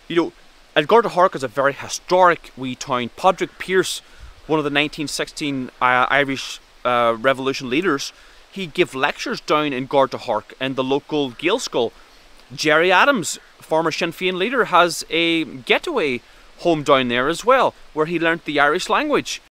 You know, and Garda is a very historic wee town. Padraig Pearse, one of the 1916 Irish Revolution leaders, he gave lectures down in Garda in the local Gael school. Gerry Adams, former Sinn Fein leader, has a Getaway home down there as well, where he learnt the Irish language.